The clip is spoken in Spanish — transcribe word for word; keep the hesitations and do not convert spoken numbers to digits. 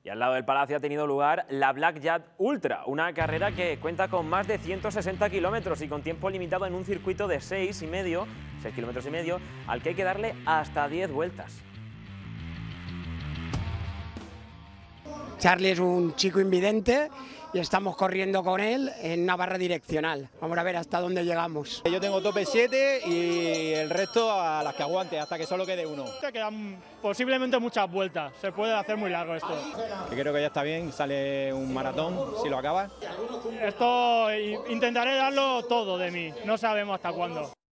Y al lado del Palacio ha tenido lugar la Black Jat Ultra, una carrera que cuenta con más de ciento sesenta kilómetros y con tiempo limitado en un circuito de seis y medio, seis kilómetros y medio, al que hay que darle hasta diez vueltas. Charlie es un chico invidente y estamos corriendo con él en una barra direccional. Vamos a ver hasta dónde llegamos. Yo tengo tope siete y el resto a las que aguante, hasta que solo quede uno. Te quedan posiblemente muchas vueltas, se puede hacer muy largo esto. Que creo que ya está bien, sale un maratón si lo acaba. Esto intentaré darlo todo de mí, no sabemos hasta cuándo.